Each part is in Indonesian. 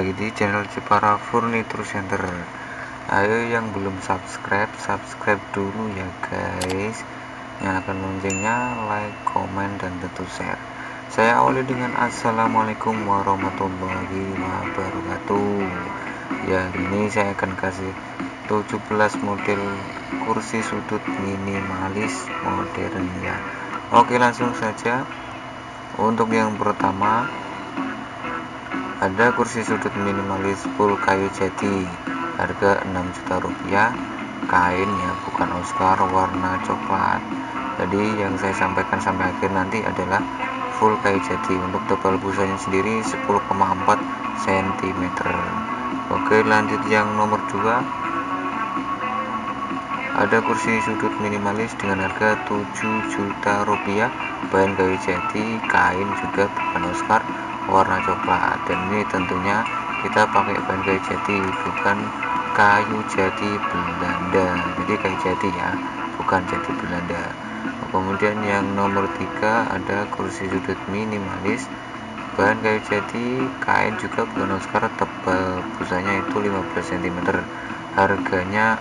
lagi di channel Jepara Furniture Center. Ayo yang belum subscribe dulu ya guys. Nyalakan loncengnya, like, komen, dan tentu share. Saya awali dengan assalamualaikum warahmatullahi wabarakatuh. Ya, ini saya akan kasih 17 model kursi sudut minimalis modern ya. Oke, langsung saja. Untuk yang pertama, ada kursi sudut minimalis full kayu jati, harga 6 juta rupiah, kain ya, bukan Oscar, warna coklat. Jadi yang saya sampaikan sampai akhir nanti adalah full kayu jati. Untuk tebal busanya sendiri 10,4 cm. Oke, lanjut yang nomor 2. Ada kursi sudut minimalis dengan harga 7 juta rupiah, bahan kayu jati, kain juga bukan Oscar, warna coklat. Dan ini tentunya kita pakai bahan kayu jati, bukan kayu jati Belanda. Jadi kayu jati ya, bukan jati Belanda. Kemudian yang nomor 3 ada kursi sudut minimalis, bahan kayu jati, kain juga bukan Oscar, tebal busanya itu 15 cm. Harganya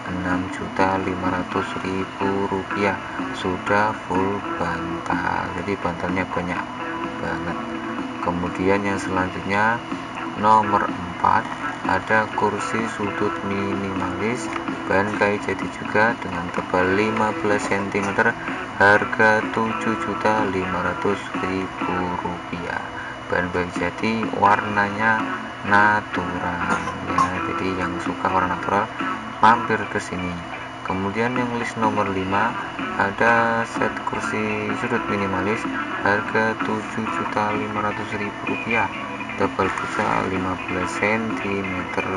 6.500.000 rupiah, sudah full bantal, jadi bantalnya banyak banget. Kemudian yang selanjutnya nomor 4 ada kursi sudut minimalis, bahan kayu jati juga dengan tebal 15 cm, harga 7.500.000 rupiah. Bahan kayu jati, warnanya natural ya, jadi yang suka warna natural mampir ke sini. Kemudian yang list nomor 5 ada set kursi sudut minimalis, harga 7.500.000 rupiah, tebal busa 15 cm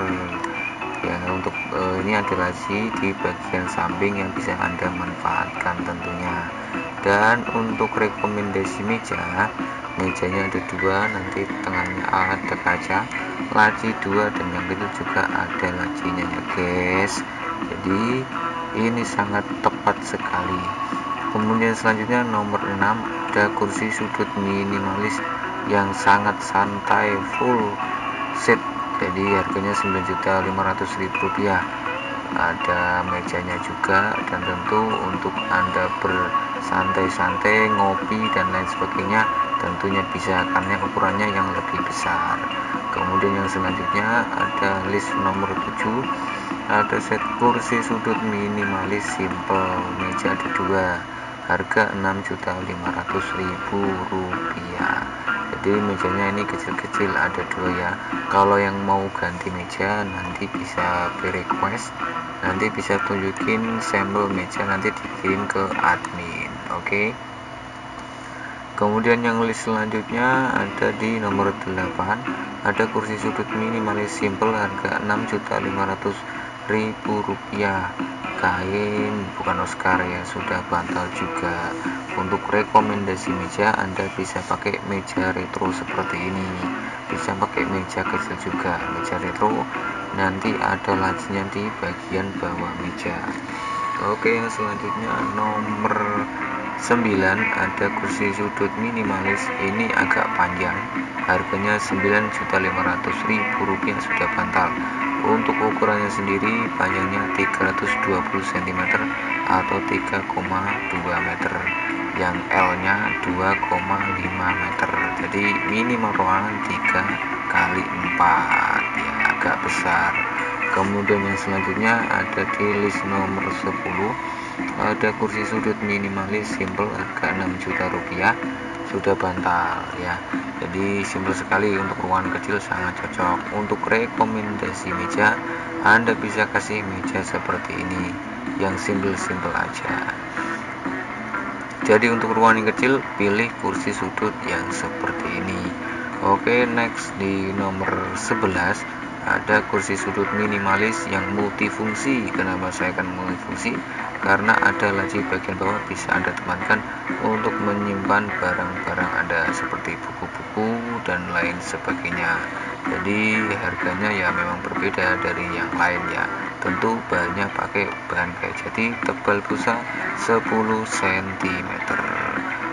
ya. Untuk ini ada laci di bagian samping yang bisa Anda manfaatkan tentunya. Dan untuk rekomendasi mejanya ada 2, nanti tengahnya ada kaca, laci 2, dan yang itu juga ada lacinya ya guys. Jadi ini sangat tepat sekali. Kemudian selanjutnya nomor 6 ada kursi sudut minimalis yang sangat santai full seat, jadi harganya 9.500.000 rupiah. Ada mejanya juga, dan tentu untuk Anda bersantai-santai, ngopi dan lain sebagainya tentunya bisa, karena ukurannya yang lebih besar. Kemudian yang selanjutnya ada list nomor 7, ada set kursi sudut minimalis simple, meja ada 2, harga 6.500.000 rupiah. Jadi mejanya ini kecil-kecil, ada 2 ya. Kalau yang mau ganti meja nanti bisa request, nanti bisa tunjukin sampel meja, nanti dikirim ke admin. Oke. Kemudian yang list selanjutnya ada di nomor 8, ada kursi sudut minimalis simple, harga 6.500.000 rupiah, kain bukan Oscar ya, sudah bantal juga. Untuk rekomendasi meja Anda bisa pakai meja retro seperti ini, bisa pakai meja kecil juga, meja retro, nanti ada lacinya di bagian bawah meja. Oke, yang selanjutnya nomor 9 ada kursi sudut minimalis, ini agak panjang, harganya 9.500.000 rupiah, sudah bantal. Untuk ukurannya sendiri panjangnya 320 cm atau 3,2 meter, yang L nya 2,5 meter, jadi minimal ruangan 3x4 ya, agak besar. Kemudian yang selanjutnya ada di list nomor 10, ada kursi sudut minimalis simple, harga 6 juta rupiah, sudah bantal ya. Jadi simpel sekali, untuk ruangan kecil sangat cocok. Untuk rekomendasi meja Anda bisa kasih meja seperti ini, yang simpel aja. Jadi untuk ruangan yang kecil pilih kursi sudut yang seperti ini. Oke, next di nomor 11 ada kursi sudut minimalis yang multifungsi. Kenapa saya akan multifungsi? Karena ada laci bagian bawah, bisa Anda temankan untuk menyimpan barang-barang Anda seperti buku-buku dan lain sebagainya. Jadi harganya ya memang berbeda dari yang lain ya. Tentu bahannya pakai bahan kayu jati, tebal busa 10 cm.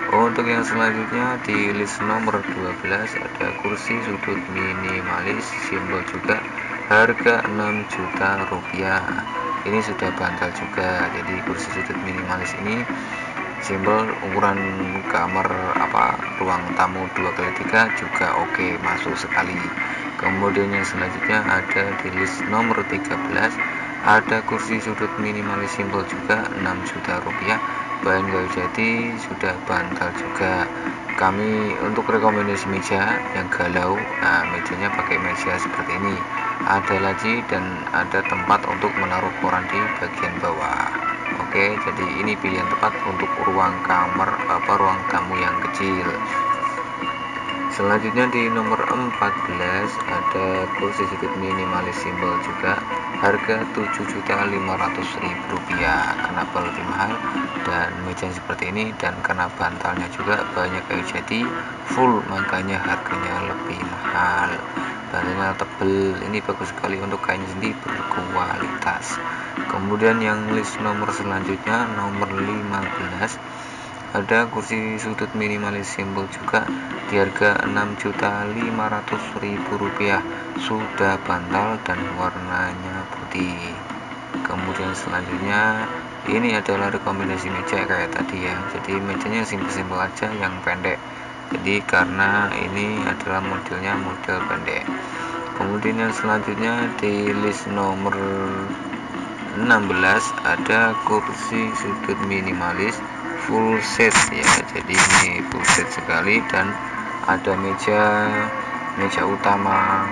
Untuk yang selanjutnya di list nomor 12 ada kursi sudut minimalis, simbol juga, harga 6 juta rupiah. Ini sudah bantal juga. Jadi kursi sudut minimalis ini simbol ukuran kamar ruang tamu 2x3 juga oke, masuk sekali. Kemudian yang selanjutnya ada di list nomor 13 ada kursi sudut minimalis, simbol juga, 6 juta rupiah, bahan kayu jati, sudah bantal juga. Kami untuk rekomendasi meja yang galau, mejanya pakai meja seperti ini, ada laci dan ada tempat untuk menaruh koran di bagian bawah. Oke, jadi ini pilihan tepat untuk ruang kamar ruang tamu yang kecil. Selanjutnya di nomor 14 ada kursi sudut minimalis, simbol juga, harga 7.500.000 rupiah. Kenapa lebih mahal? Dan meja seperti ini, dan karena bantalnya juga banyak kayu jati full, makanya harganya lebih mahal. Bantalnya tebel, ini bagus sekali untuk kain sendiri, berkualitas. Kemudian yang list nomor selanjutnya nomor 15 ada kursi sudut minimalis, simbol juga, di harga 6.500.000 rupiah, sudah bantal dan warnanya putih. Kemudian selanjutnya ini adalah rekomendasi meja kayak tadi ya, jadi mejanya simpel-simpel aja yang pendek, jadi karena ini adalah modelnya model pendek. Kemudian yang selanjutnya di list nomor 16 ada kursi sudut minimalis full set ya, jadi ini full set sekali, dan ada meja utama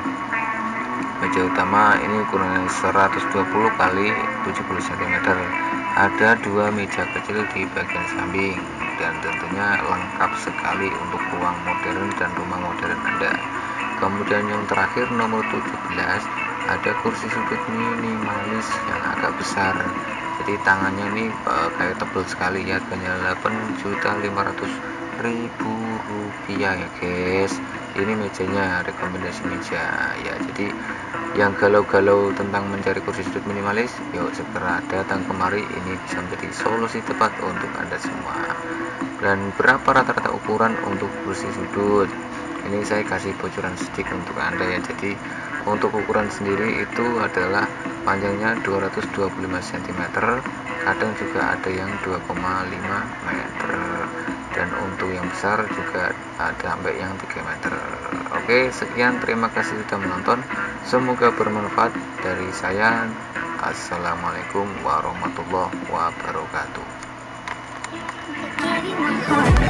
ini ukurannya 120 kali 70 cm, ada dua meja kecil di bagian samping, dan tentunya lengkap sekali untuk ruang modern dan rumah modern Anda. Kemudian yang terakhir nomor 17 ada kursi sudut minimalis yang agak besar, jadi tangannya ini kayak tebal sekali ya, harganya 8.500.000 rupiah ya guys. Ini mejanya, rekomendasi meja ya. Jadi yang galau-galau tentang mencari kursi sudut minimalis, yuk segera datang kemari, ini bisa menjadi solusi tepat untuk Anda semua. Dan berapa rata-rata ukuran untuk kursi sudut? Ini saya kasih bocoran sedikit untuk Anda ya. Jadi untuk ukuran sendiri itu adalah panjangnya 225 cm, kadang juga ada yang 2,5 meter, dan untuk yang besar juga ada sampai yang 3 meter. Oke, sekian, terima kasih sudah menonton, semoga bermanfaat. Dari saya, assalamualaikum warahmatullahi wabarakatuh.